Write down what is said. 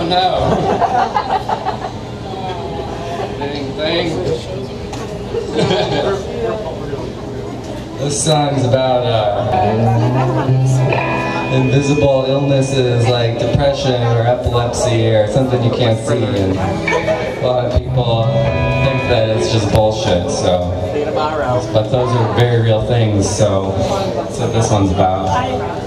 Oh no. Dang. This song's about invisible illnesses like depression or epilepsy or something you can't see, and a lot of people think that it's just bullshit, so, but those are very real things, so that's what this one's about.